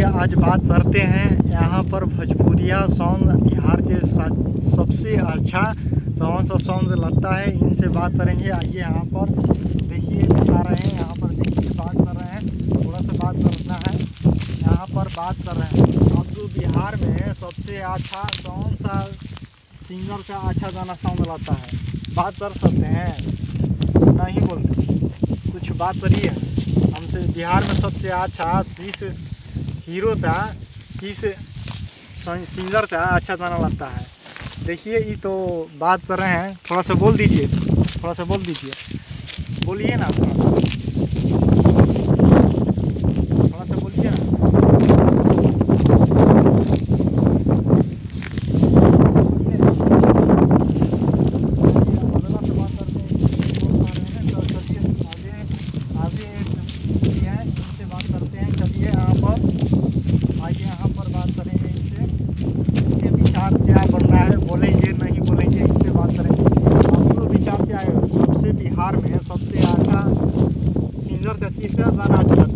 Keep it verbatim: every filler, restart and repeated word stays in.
आज बात करते हैं यहाँ पर भोजपुरिया सॉन्ग बिहार के सबसे अच्छा कौन सा सॉन्ग लगता है, इनसे बात करेंगे। आइए यहाँ पर देखिए, बता रहे हैं यहाँ पर देखिए, बात कर रहे हैं, थोड़ा सा बात करना है। यहाँ पर बात कर रहे हैं अब जो बिहार में सबसे अच्छा कौन सा सिंगर का अच्छा गाना सॉन्ग लगता है, बात कर सकते हैं? नहीं बोलते, कुछ बात करिए हमसे। बिहार में सबसे अच्छा किस हीरो था, किस सिंगर का अच्छा गाना लगता है? देखिए, ये तो बात कर रहे हैं, थोड़ा सा बोल दीजिए, थोड़ा सा बोल दीजिए, बोलिए ना, थोड़ा सा थोड़ा सा बोलिए ना। यहाँ पर बात करेंगे इनसे, इनके विचार क्या बनना है, बोलेंगे नहीं बोलेंगे, इनसे बात करेंगे। आपको विचार क्या है, सबसे बिहार में सबसे अच्छा सिंगर का किसका गाना अच्छा लगता है?